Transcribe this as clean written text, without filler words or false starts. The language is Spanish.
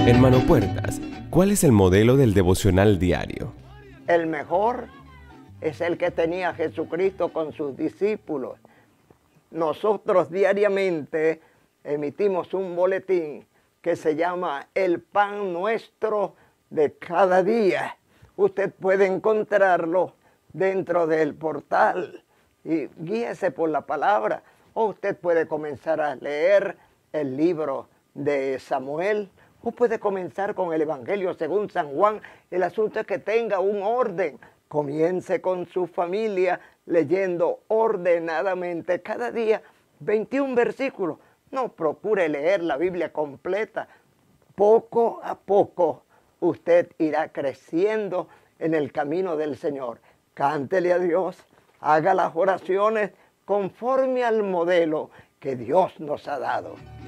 Hermano Puertas, ¿cuál es el modelo del devocional diario? El mejor es el que tenía Jesucristo con sus discípulos. Nosotros diariamente emitimos un boletín que se llama El Pan Nuestro de Cada Día. Usted puede encontrarlo dentro del portal y guíese por la palabra. O usted puede comenzar a leer el libro de Samuel, o puede comenzar con el Evangelio según San Juan. El asunto es que tenga un orden. Comience con su familia leyendo ordenadamente cada día 21 versículos. No procure leer la Biblia completa. Poco a poco usted irá creciendo en el camino del Señor. Cántele a Dios, haga las oraciones conforme al modelo que Dios nos ha dado.